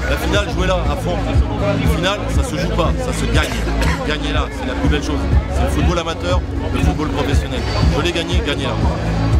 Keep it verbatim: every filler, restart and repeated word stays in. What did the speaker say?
La finale, jouez là, à fond. La finale, ça se joue pas, ça se gagne. Gagnez là, c'est la plus belle chose. C'est le football amateur, le football professionnel. Je l'ai gagné, gagnez là.